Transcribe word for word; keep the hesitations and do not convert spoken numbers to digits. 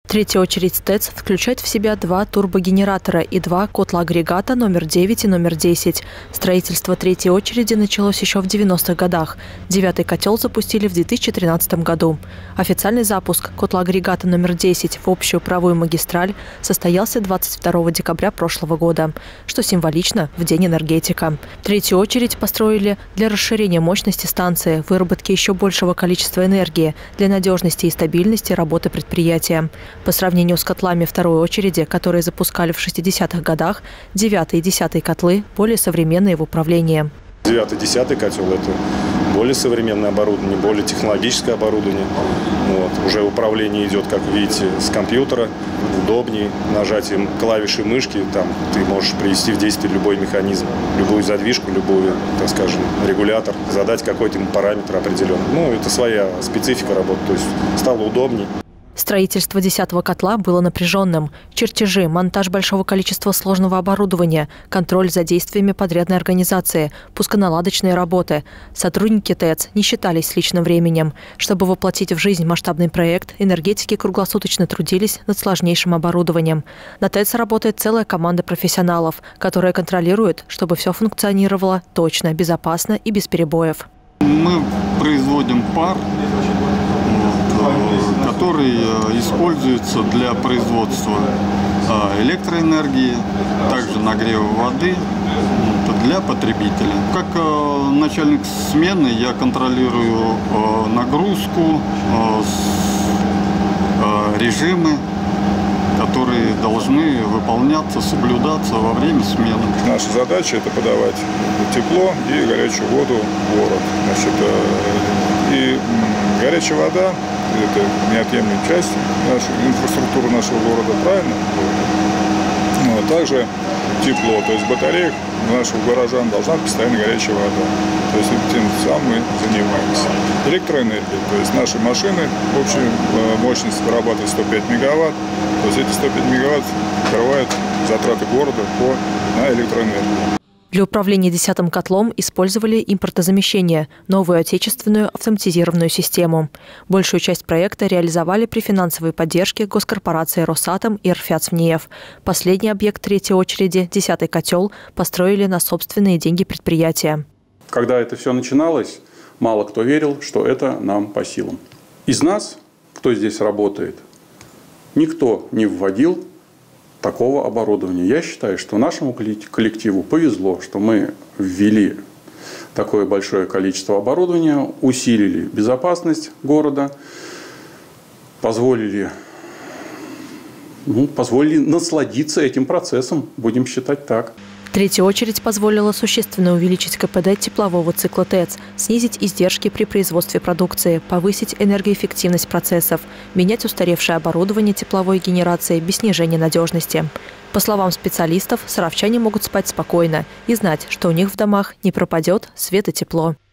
Третья очередь ТЭЦ включает в себя два турбогенератора и два котла-агрегата номер девять и номер десять. Строительство третьей очереди началось еще в девяностых годах. Девятый котел запустили в две тысячи тринадцатом году. Официальный запуск котла-агрегата номер десять в общую правую магистраль состоялся двадцать второго декабря прошлого года, что символично в День энергетика. Третью очередь построили для расширения мощности станции, выработки еще большего количества энергии, для надежности и стабильности работы предприятия. По сравнению с котлами второй очереди, которые запускали в шестидесятых годах, девятый и десятый котлы более современные в управлении. Девятый и десятый котел – это более современное оборудование, более технологическое оборудование. Вот. Уже управление идет, как видите, с компьютера, удобнее. Нажатием клавиши мышки там, ты можешь привести в действие любой механизм, любую задвижку, любой, так скажем, регулятор, задать какой-то параметр определенный. Ну, это своя специфика работы, то есть стало удобнее. Строительство десятого котла было напряженным. Чертежи, монтаж большого количества сложного оборудования, контроль за действиями подрядной организации, пусконаладочные работы. Сотрудники ТЭЦ не считались с личным временем. Чтобы воплотить в жизнь масштабный проект, энергетики круглосуточно трудились над сложнейшим оборудованием. На ТЭЦ работает целая команда профессионалов, которая контролирует, чтобы все функционировало точно, безопасно и без перебоев. Мы производим пар, который используется для производства электроэнергии, также нагрева воды для потребителя. Как начальник смены я контролирую нагрузку, режимы, которые должны выполняться, соблюдаться во время смены. Наша задача – это подавать тепло и горячую воду в город. Значит, и горячая вода – это неотъемлемая часть нашей инфраструктуры нашего города, правильно? Ну, а также тепло, то есть в батареях наших горожан должна быть постоянно горячая вода. То есть тем самым мы занимаемся. Электроэнергия, то есть наши машины, общая мощность вырабатывает сто пять мегаватт. То есть эти сто пять мегаватт покрывают затраты города по, на электроэнергию. Для управления десятым котлом использовали импортозамещение, новую отечественную автоматизированную систему. Большую часть проекта реализовали при финансовой поддержке госкорпорации «Росатом» и «РФЯЦ-ВНЕФ». Последний объект третьей очереди, десятый котел, построили на собственные деньги предприятия. Когда это все начиналось, мало кто верил, что это нам по силам. Из нас, кто здесь работает, никто не вводил такого оборудования. Я считаю, что нашему коллективу повезло, что мы ввели такое большое количество оборудования, усилили безопасность города, позволили, ну, позволили насладиться этим процессом, будем считать так. Третья очередь позволила существенно увеличить КПД теплового цикла ТЭЦ, снизить издержки при производстве продукции, повысить энергоэффективность процессов, менять устаревшее оборудование тепловой генерации без снижения надежности. По словам специалистов, саровчане могут спать спокойно и знать, что у них в домах не пропадет свет и тепло.